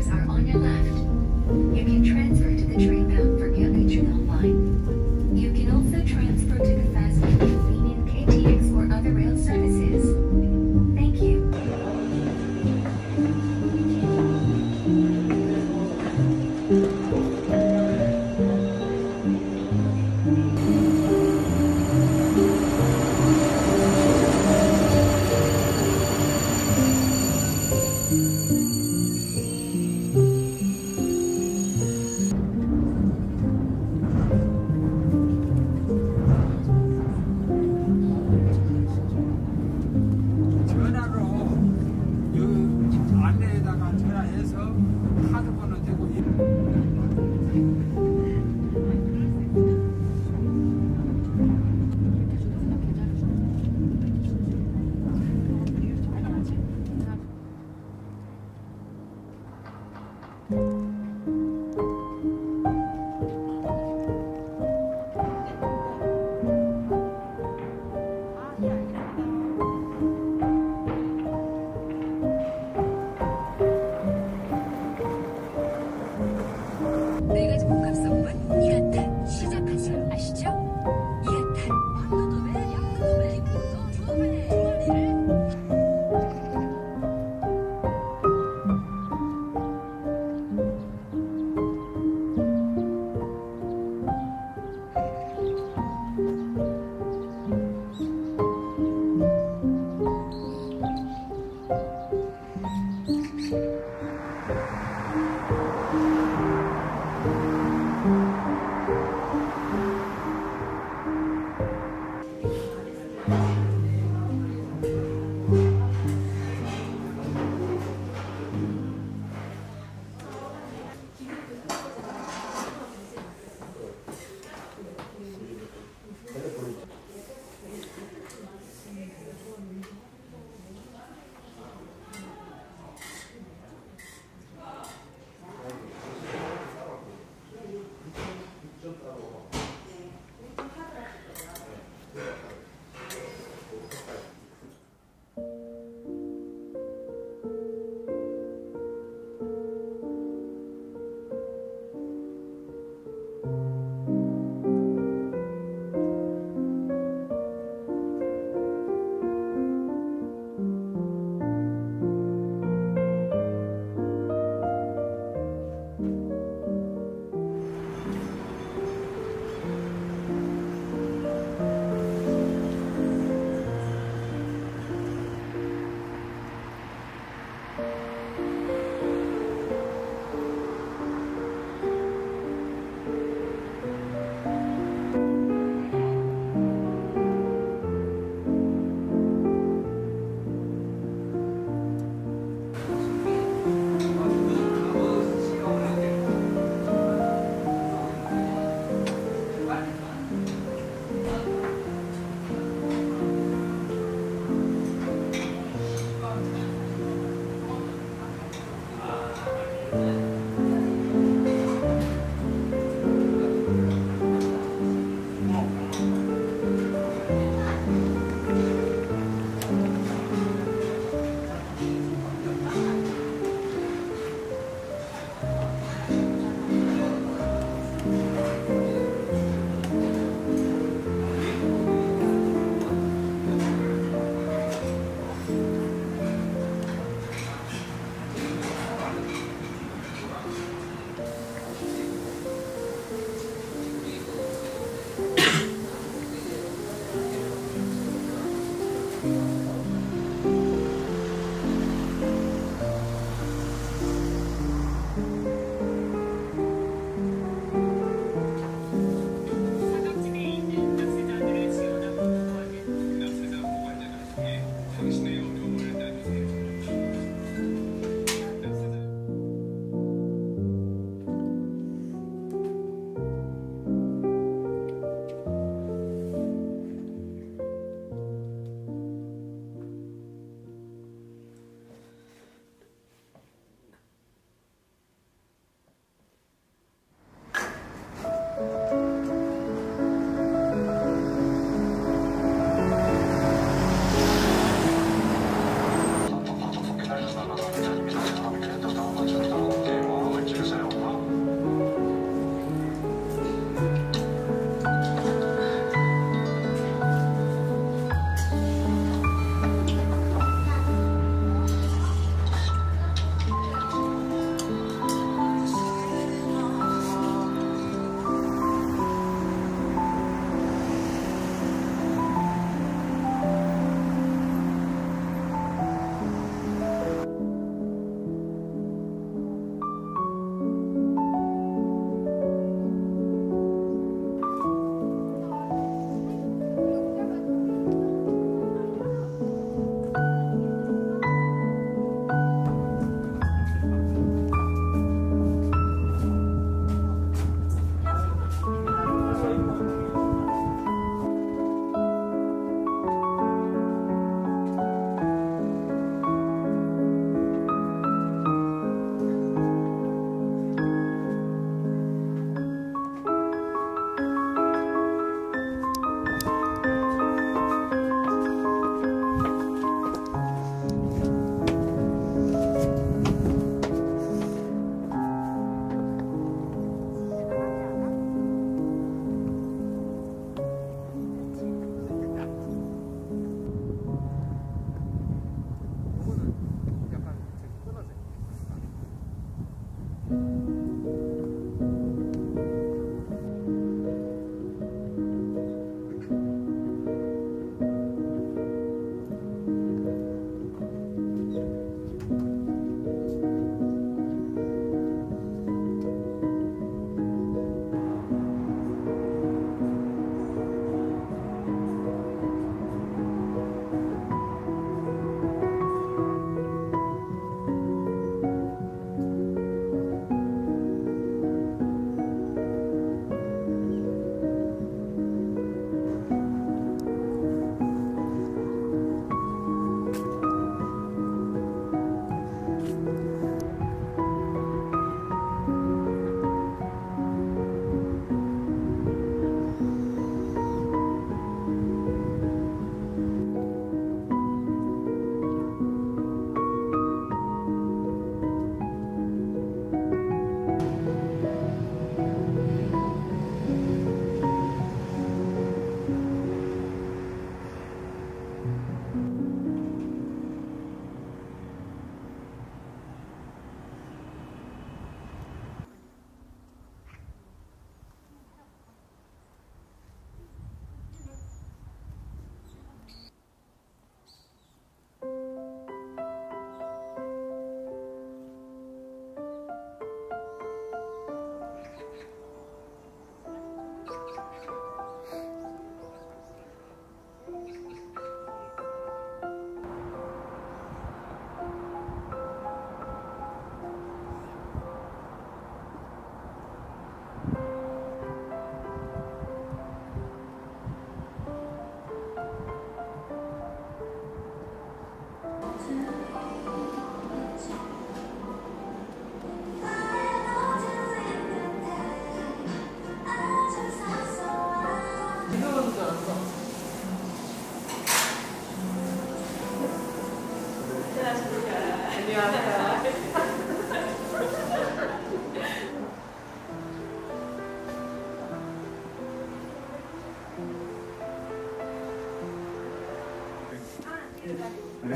doors are on your left. You can transfer to the train bound for Gyeonggi Chunho Line. You can also transfer to the fast and convenient KTX or other rail services. Thank you.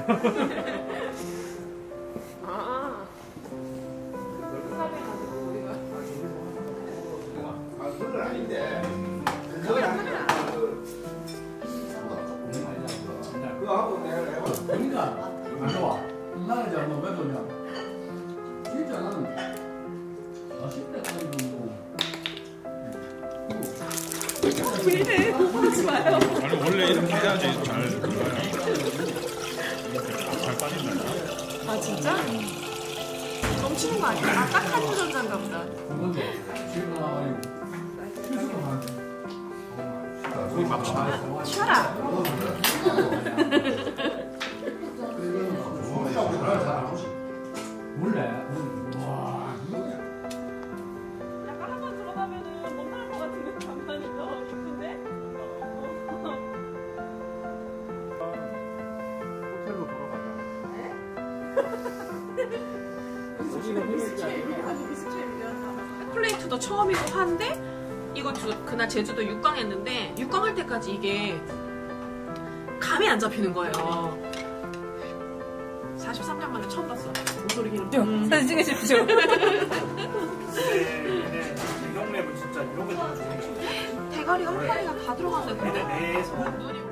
아. 그건 아닌데. 그건 아니야. 그거 하고 내가 해봐. 그러니까 안 좋아. 나는 이제 뭐왜 좋냐? 진짜 나는 맛있대 가지고. 왜 이래? 하지 마요. 아니 원래 이렇게 해야지 잘 빠진다. 아 진짜? 넘치는 거 아니야? 아, 딱 한 유전자인가 보다. 그건데 지금 나와가지고 휴식도 하는데. 거의 막 차. 쉬어라. 몰래. 와. 약간 한 번 들어가면은 못할 것 같은데 간만이 더 이쁜데? 호텔로 돌아가자. 플레이트도 처음이고 한데 이거 그날 제주도 6강 했는데 6강 할 때까지 이게 감이 안 잡히는 거예요. 43년 만에 처음 봤어. 모서리기는. 사진 찍으십시오. 근데 대경랩은 진짜 이런 게 너무 좋은 거 대가리가 한 마리가 다 들어간다. 근데 내 손 눈이